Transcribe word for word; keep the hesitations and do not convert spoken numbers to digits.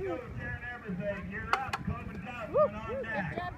Coach and everything. You're up. Coach and Johnson on deck.